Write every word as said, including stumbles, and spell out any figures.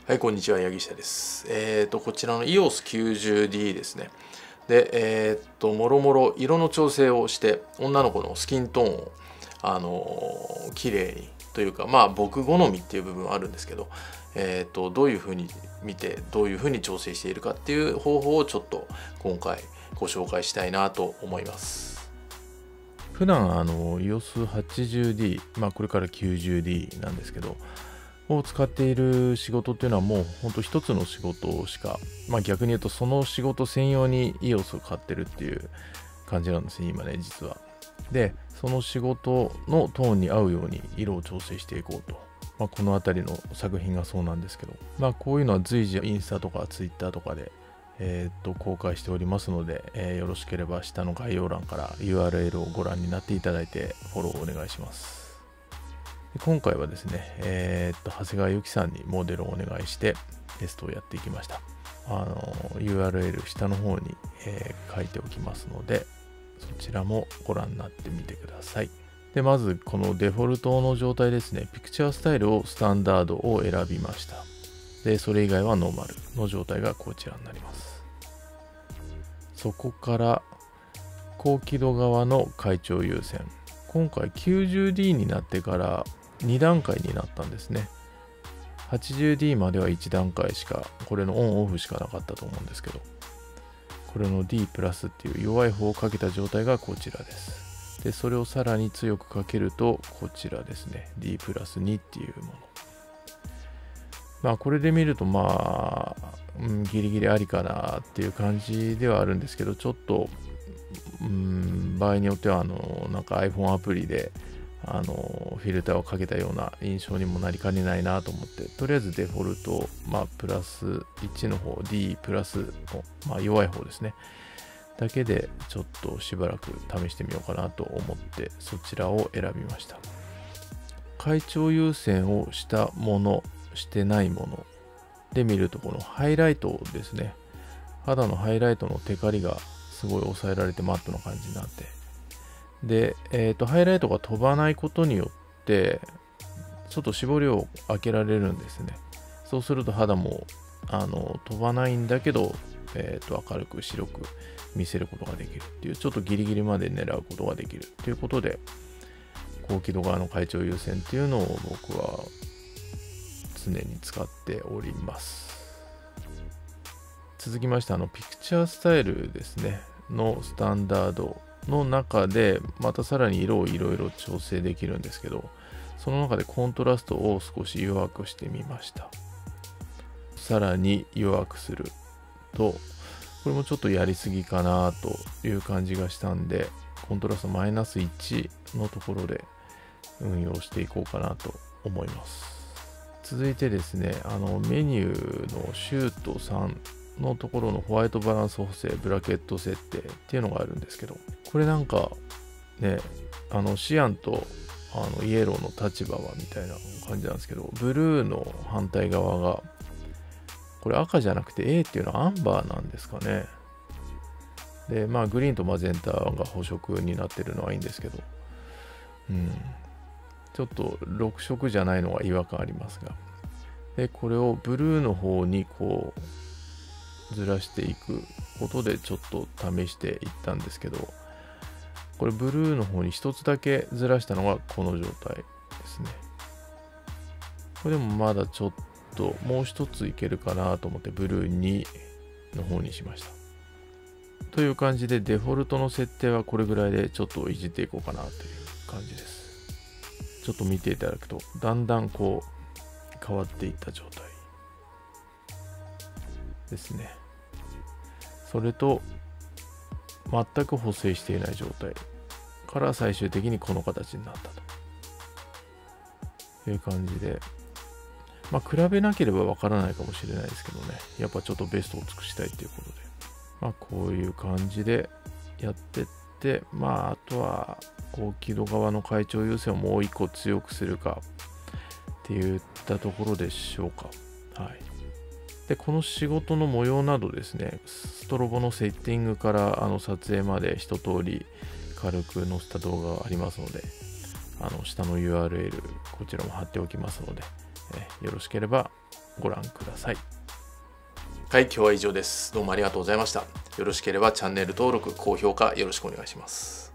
はい、こんにちは、八木下です。えっと、こちらの イーオーエスきゅうじゅうディー ですね。で、えっと、もろもろ色の調整をして、女の子のスキントーンを、あの、綺麗にというか、まあ、僕好みっていう部分はあるんですけど、えっと、どういうふうに見て、どういうふうに調整しているかっていう方法をちょっと今回ご紹介したいなと思います。 普段あの イーオーエスはちじゅうディー、まあこれから きゅうじゅうディー なんですけど、を使っている仕事っていうのはもうほんと一つの仕事しか、まあ逆に言うとその仕事専用に イーオーエス を買ってるっていう感じなんですね、今ね、実は。で、その仕事のトーンに合うように色を調整していこうと。まあ、この辺りの作品がそうなんですけど、まあこういうのは随時インスタとかツイッターとかでえー、と公開しておりますので、えー、よろしければ下の概要欄から ユーアールエル をご覧になっていただいてフォローをお願いします。で今回はですね、えー、と長谷川由紀さんにモデルをお願いしてテストをやっていきました。あの ユーアールエル 下の方に、えー、書いておきますので、そちらもご覧になってみてください。でまずこのデフォルトの状態ですね、ピクチャースタイルをスタンダードを選びました。でそれ以外はノーマルの状態がこちらになります。そこから高輝度側の階調優先、今回 きゅうじゅうディー になってからに段階になったんですね。はちじゅうディー まではいち段階しか、これのオンオフしかなかったと思うんですけど、これの D プラスっていう弱い方をかけた状態がこちらです。でそれをさらに強くかけるとこちらですね、 D プラスにっていうもの。まあこれで見るとまあ、うん、ギリギリありかなっていう感じではあるんですけど、ちょっと、うん、場合によってはあのなんか iPhone アプリであのフィルターをかけたような印象にもなりかねないなと思って、とりあえずデフォルト、まあ、プラスいちの方 D プラスの、まあ、弱い方ですねだけでちょっとしばらく試してみようかなと思ってそちらを選びました。階調優先をしたもの、してないもので見ると、このハイライトですね、肌のハイライトのテカリがすごい抑えられてマットな感じになって、で、えーと、ハイライトが飛ばないことによってちょっと絞りを開けられるんですね。そうすると肌もあの飛ばないんだけど、えーと、明るく白く見せることができるっていう、ちょっとギリギリまで狙うことができるということで、高輝度側の階調優先っていうのを僕は常に使っております。続きましてあのピクチャースタイルですねのスタンダードの中でまたさらに色をいろいろ調整できるんですけど、その中でコントラストを少し弱くしてみました。さらに弱くするとこれもちょっとやりすぎかなという感じがしたんで、コントラストマイナスいちのところで運用していこうかなと思います。続いてですね、あのメニューのシュートさんのところのホワイトバランス補正ブラケット設定っていうのがあるんですけど、これなんかね、あのシアンとあのイエローの立場はみたいな感じなんですけど、ブルーの反対側がこれ赤じゃなくて A っていうのはアンバーなんですかね。でまあグリーンとマゼンタが補色になってるのはいいんですけど、うんちょっとろく色じゃないのが違和感ありますが、でこれをブルーの方にこうずらしていくことでちょっと試していったんですけど、これブルーの方に一つだけずらしたのがこの状態ですね。これでもまだちょっともう一ついけるかなと思ってブルーにの方にしました。という感じでデフォルトの設定はこれぐらいでちょっといじっていこうかなという感じです。ちょっと見ていただくとだんだんこう変わっていった状態ですね。それと全く補正していない状態から最終的にこの形になったという感じで、まあ比べなければわからないかもしれないですけどね、やっぱちょっとベストを尽くしたいということで、まあこういう感じでやってって、まああとは高輝度側の階調優先をもう一個強くするかっていったところでしょうか。はい。で、この仕事の模様などですね、ストロボのセッティングからあの撮影まで一通り軽く載せた動画がありますので、あの下の ユーアールエル こちらも貼っておきますので、 えよろしければご覧ください。 はい、今日は以上です。どうもありがとうございました。よろしければチャンネル登録、高評価よろしくお願いします。